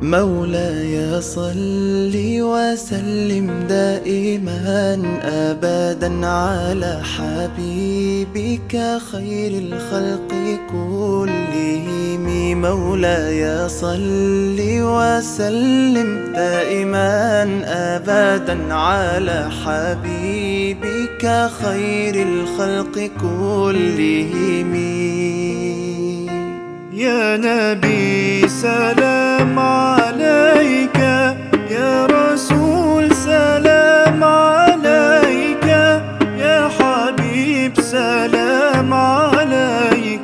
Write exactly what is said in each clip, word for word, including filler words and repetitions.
مولاي صل وسلم دائما أبدا على حبيبك خير الخلق كلهم. مولاي صل وسلم دائما أبدا على حبيبك خير الخلق كلهم. يا نبي سلام عليك، يا رسول سلام عليك، يا حبيب سلام عليك،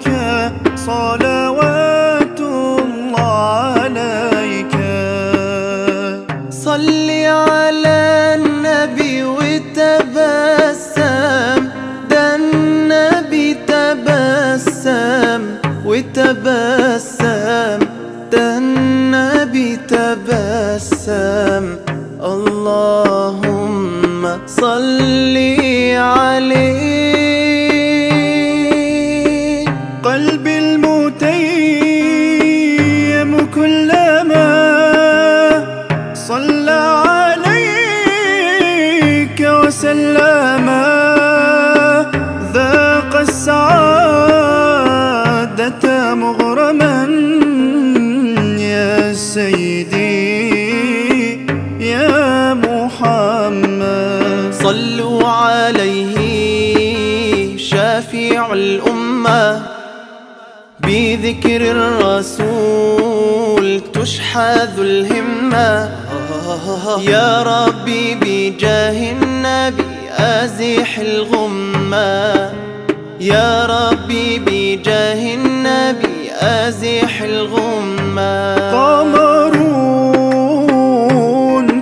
صلوات الله عليك. صل على النبي وتبسم، ده النبي تبسم وتبسم، ده النبي تبسم. اللهم صل عليه. قلبي المتيم كلما صلى عليك وسلم ذاق السعادة مغرما. يا سيدي يا محمد صلوا عليه شافع الأمة، بذكر الرسول تشحذ الهمة. يا ربي بجاه النبي أزح الغمة، يا ربي بجاه النبي أزح الغمة. قمرون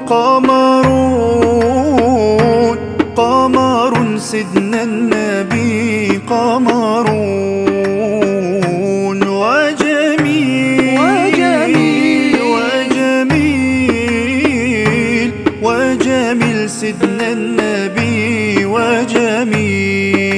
قمرون قمر سيدنا النبي قمرون، وجميل وجميل وجميل وجميل سيدنا النبي وجميل.